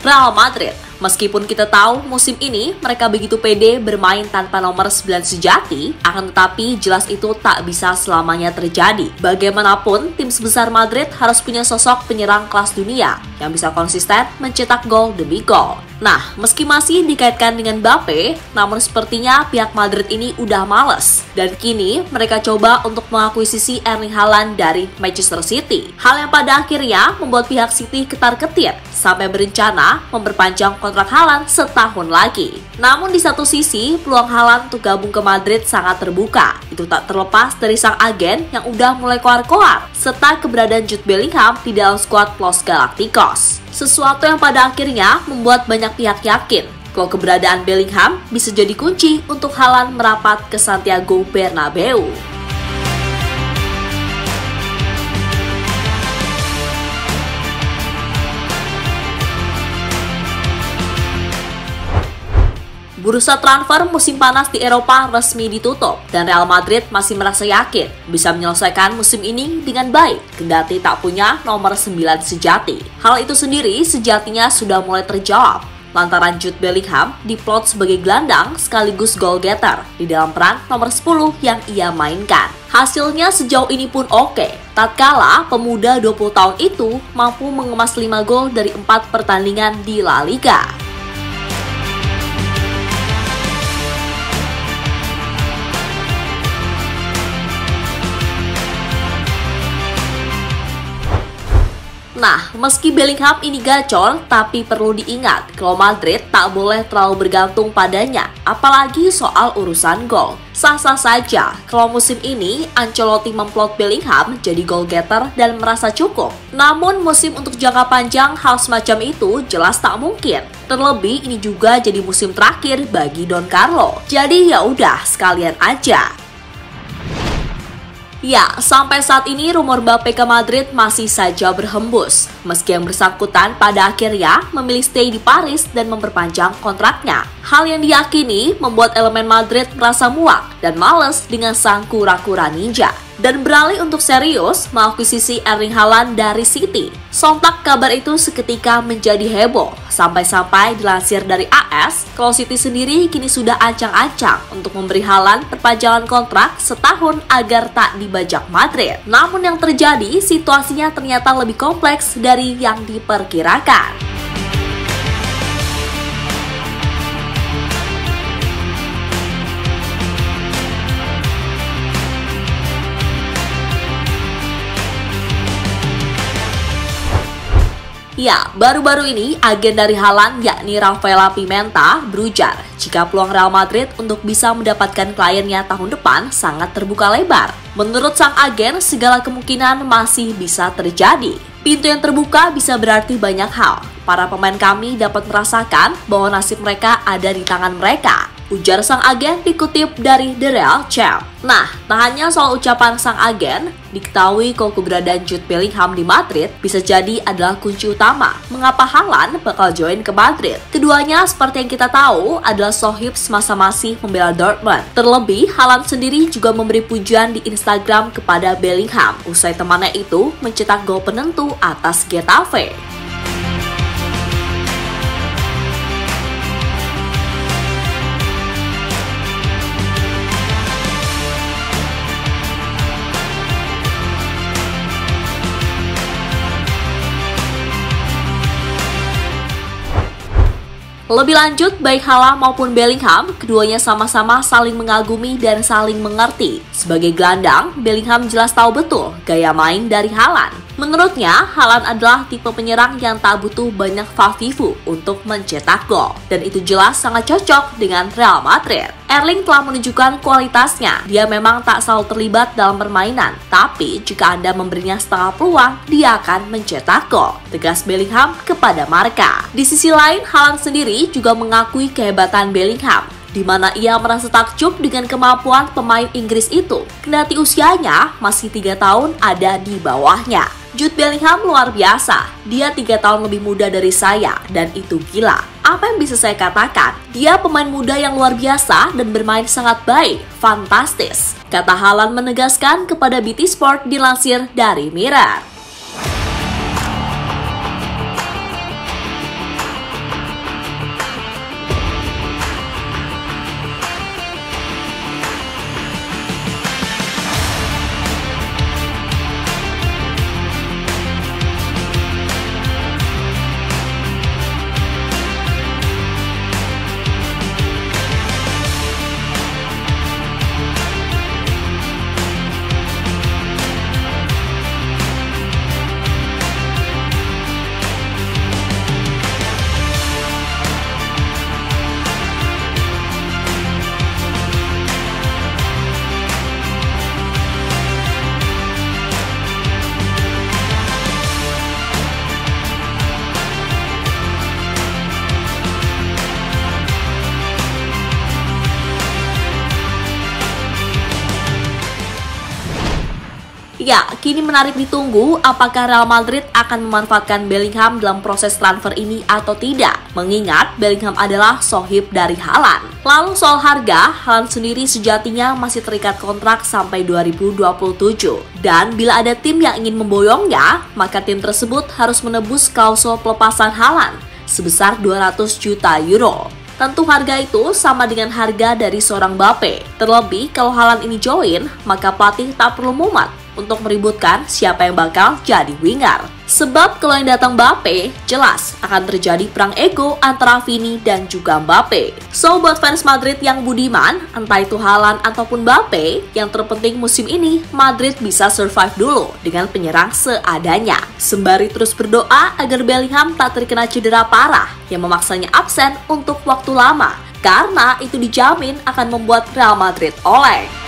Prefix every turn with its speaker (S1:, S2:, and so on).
S1: Real Madrid. Meskipun kita tahu musim ini mereka begitu pede bermain tanpa nomor 9 sejati, akan tetapi jelas itu tak bisa selamanya terjadi. Bagaimanapun, tim sebesar Madrid harus punya sosok penyerang kelas dunia yang bisa konsisten mencetak gol demi gol. Nah, meski masih dikaitkan dengan Mbappe, namun sepertinya pihak Madrid ini udah males. Dan kini mereka coba untuk mengakuisisi Erling Haaland dari Manchester City. Hal yang pada akhirnya membuat pihak City ketar-ketir sampai berencana memperpanjang kontrak Haaland setahun lagi. Namun di satu sisi, peluang Haaland untuk gabung ke Madrid sangat terbuka. Itu tak terlepas dari sang agen yang udah mulai koar-koar, serta keberadaan Jude Bellingham di dalam skuad Los Galacticos. Sesuatu yang pada akhirnya membuat banyak pihak yakin kalau keberadaan Bellingham bisa jadi kunci untuk Haaland merapat ke Santiago Bernabeu. Bursa transfer musim panas di Eropa resmi ditutup dan Real Madrid masih merasa yakin bisa menyelesaikan musim ini dengan baik kendati tak punya nomor 9 sejati. Hal itu sendiri sejatinya sudah mulai terjawab lantaran Jude Bellingham diplot sebagai gelandang sekaligus goal getter di dalam peran nomor 10 yang ia mainkan. Hasilnya sejauh ini pun oke, tatkala pemuda 20 tahun itu mampu mengemas 5 gol dari 4 pertandingan di La Liga. Nah, meski Bellingham ini gacor, tapi perlu diingat kalau Madrid tak boleh terlalu bergantung padanya, apalagi soal urusan gol. Sah-sah saja kalau musim ini Ancelotti memplot Bellingham jadi goal getter dan merasa cukup. Namun musim untuk jangka panjang hal semacam itu jelas tak mungkin. Terlebih ini juga jadi musim terakhir bagi Don Carlo. Jadi ya udah sekalian aja. Ya, sampai saat ini rumor Mbappe ke Madrid masih saja berhembus. Meski yang bersangkutan pada akhirnya memilih stay di Paris dan memperpanjang kontraknya. Hal yang diyakini membuat elemen Madrid merasa muak dan males dengan sang kura-kura ninja. Dan beralih untuk serius mengakuisisi Erling Haaland dari City. Sontak kabar itu seketika menjadi heboh, sampai-sampai dilansir dari AS, kalau City sendiri kini sudah ancang-ancang untuk memberi Haaland perpanjangan kontrak setahun agar tak dibajak Madrid. Namun yang terjadi, situasinya ternyata lebih kompleks dari yang diperkirakan. Ya, baru-baru ini agen dari Haaland yakni Rafaela Pimenta berujar jika peluang Real Madrid untuk bisa mendapatkan kliennya tahun depan sangat terbuka lebar. Menurut sang agen, segala kemungkinan masih bisa terjadi. Pintu yang terbuka bisa berarti banyak hal. Para pemain kami dapat merasakan bahwa nasib mereka ada di tangan mereka, ujar sang agen dikutip dari The Real Champ. Nah, tak hanya soal ucapan sang agen, diketahui kalau keberadaan Jude Bellingham di Madrid bisa jadi adalah kunci utama mengapa Haaland bakal join ke Madrid. Keduanya seperti yang kita tahu adalah sohib semasa masih membela Dortmund. Terlebih, Haaland sendiri juga memberi pujian di Instagram kepada Bellingham usai temannya itu mencetak gol penentu atas Getafe. Lebih lanjut, baik Haaland maupun Bellingham, keduanya sama-sama saling mengagumi dan saling mengerti. Sebagai gelandang, Bellingham jelas tahu betul gaya main dari Haaland. Menurutnya, Haaland adalah tipe penyerang yang tak butuh banyak fafifu untuk mencetak gol. Dan itu jelas sangat cocok dengan Real Madrid. Erling telah menunjukkan kualitasnya. Dia memang tak selalu terlibat dalam permainan. Tapi, jika Anda memberinya setengah peluang, dia akan mencetak gol. Tegas Bellingham kepada Marca. Di sisi lain, Haaland sendiri juga mengakui kehebatan Bellingham, di mana ia merasa takjub dengan kemampuan pemain Inggris itu. Kendati usianya masih 3 tahun ada di bawahnya. Jude Bellingham luar biasa. Dia 3 tahun lebih muda dari saya dan itu gila. Apa yang bisa saya katakan? Dia pemain muda yang luar biasa dan bermain sangat baik. Fantastis, kata Haaland menegaskan kepada BT Sport dilansir dari Mirror. Ya, kini menarik ditunggu apakah Real Madrid akan memanfaatkan Bellingham dalam proses transfer ini atau tidak. Mengingat Bellingham adalah sohib dari Haaland. Lalu soal harga, Haaland sendiri sejatinya masih terikat kontrak sampai 2027. Dan bila ada tim yang ingin memboyongnya, maka tim tersebut harus menebus klausul pelepasan Haaland sebesar 200 juta euro. Tentu harga itu sama dengan harga dari seorang Mbappe. Terlebih kalau Haaland ini join, maka pelatih tak perlu mumet untuk meributkan siapa yang bakal jadi winger. Sebab kalau yang datang Mbappe, jelas akan terjadi perang ego antara Vini dan juga Mbappe. So buat fans Madrid yang budiman, entah itu Haaland ataupun Mbappe, yang terpenting musim ini Madrid bisa survive dulu dengan penyerang seadanya. Sembari terus berdoa agar Bellingham tak terkena cedera parah yang memaksanya absen untuk waktu lama, karena itu dijamin akan membuat Real Madrid oleng.